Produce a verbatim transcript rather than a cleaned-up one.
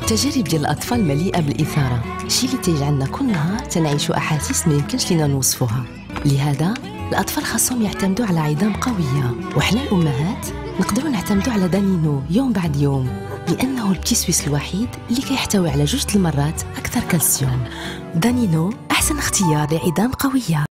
التجارب ديال الأطفال مليئة بالإثارة، شي اللي تيجعلنا كل نهار تنعيشوا أحاسيس ما يمكنش لينا نوصفوها. لهذا الأطفال خاصهم يعتمدوا على عظام قوية، وحنا الأمهات نقدروا نعتمدوا على دانينو يوم بعد يوم، لأنه البتي سويس الوحيد اللي كيحتوي على جوج المرات أكثر كالسيوم. دانينو أحسن اختيار لعظام قوية.